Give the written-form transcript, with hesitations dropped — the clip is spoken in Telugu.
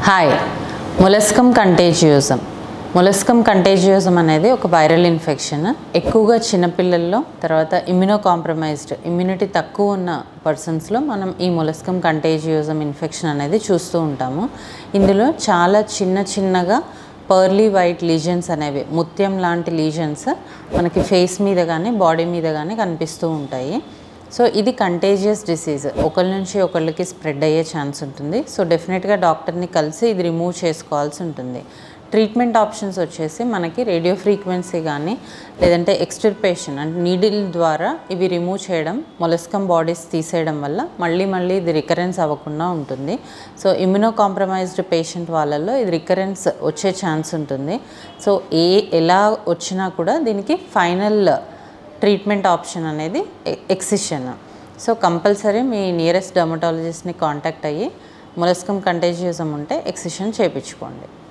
హాయ్ మొలస్కమ్ కంటేజియోజం. మొలస్కమ్ కంటేజియోజం అనేది ఒక వైరల్ ఇన్ఫెక్షన్. ఎక్కువగా చిన్నపిల్లల్లో, తర్వాత ఇమ్యూనో కాంప్రమైజ్డ్ ఇమ్యూనిటీ తక్కువ ఉన్న పర్సన్స్లో మనం ఈ మొలస్కమ్ కంటేజియోజం ఇన్ఫెక్షన్ అనేది చూస్తూ ఉంటాము. ఇందులో చాలా చిన్నగా పర్లీ వైట్ లీజన్స్ అనేవి, ముత్యం లాంటి లీజన్స్ మనకి ఫేస్ మీద కానీ బాడీ మీద కానీ కనిపిస్తూ ఉంటాయి. సో ఇది కంటేజియస్ డిసీజ్, ఒకరి నుంచి ఒకళ్ళకి స్ప్రెడ్ అయ్యే ఛాన్స్ ఉంటుంది. సో డెఫినెట్గా డాక్టర్ని కలిసి ఇది రిమూవ్ చేసుకోవాల్సి ఉంటుంది. ట్రీట్మెంట్ ఆప్షన్స్ వచ్చేసి మనకి రేడియో ఫ్రీక్వెన్సీ కానీ లేదంటే ఎక్స్టిర్పేషన్ అంటే నీడిల్ ద్వారా ఇవి రిమూవ్ చేయడం, మొలస్కమ్ బాడీస్ తీసేయడం వల్ల మళ్ళీ ఇది రికరెన్స్ అవ్వకుండా ఉంటుంది. సో ఇమ్యూనో కాంప్రమైజ్డ్ పేషెంట్ వాళ్ళల్లో ఇది రికరెన్స్ వచ్చే ఛాన్స్ ఉంటుంది. సో ఎలా వచ్చినా కూడా దీనికి ఫైనల్ ట్రీట్మెంట్ ఆప్షన్ అనేది ఎక్సిషన్. సో కంపల్సరీ మీ నియరెస్ట్ డర్మటాలజిస్ట్ని కాంటాక్ట్ అయ్యి మొలస్కమ్ కంటేజియోజం ఉంటే ఎక్సిషన్ చేయించుకోండి.